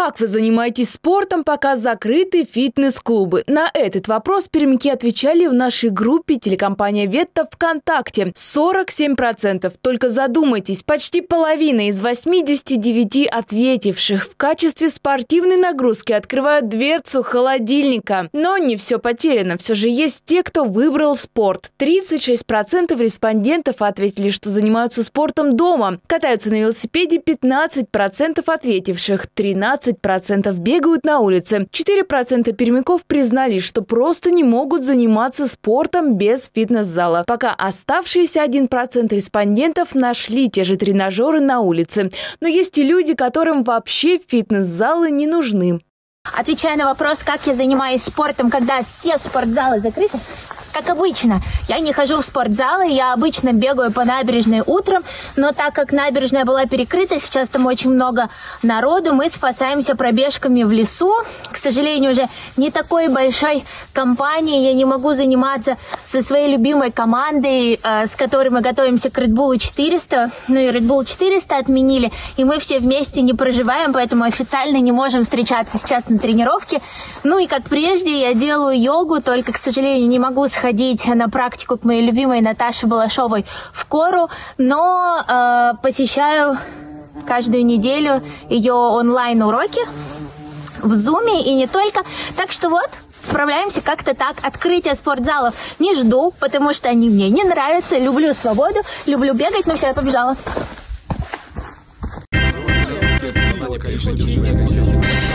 Как вы занимаетесь спортом, пока закрыты фитнес-клубы? На этот вопрос пермяки отвечали в нашей группе телекомпания «Ветта» ВКонтакте. 47%. Только задумайтесь, почти половина из 89 ответивших в качестве спортивной нагрузки открывают дверцу холодильника. Но не все потеряно. Все же есть те, кто выбрал спорт. 36% респондентов ответили, что занимаются спортом дома. Катаются на велосипеде 15% ответивших. 13% бегают на улице. 4% пермяков признались, что просто не могут заниматься спортом без фитнес-зала. Пока оставшиеся 1% респондентов нашли те же тренажеры на улице. Но есть и люди, которым вообще фитнес-залы не нужны. Отвечая на вопрос, как я занимаюсь спортом, когда все спортзалы закрыты, как обычно, я не хожу в спортзалы, я обычно бегаю по набережной утром, но так как набережная была перекрыта, сейчас там очень много народу, мы спасаемся пробежками в лесу. К сожалению, уже не такой большой компанией, я не могу заниматься со своей любимой командой, с которой мы готовимся к Red Bull 400, ну и Red Bull 400 отменили, и мы все вместе не проживаем, поэтому официально не можем встречаться сейчас на тренировке. Ну и как прежде, я делаю йогу, только, к сожалению, не могу сходить на практику к моей любимой Наташе Балашовой в Кору, но посещаю каждую неделю ее онлайн-уроки в Зуме и не только. Так что вот, справляемся как-то так. Открытие спортзалов не жду, потому что они мне не нравятся. Люблю свободу, люблю бегать, но все, я побежала.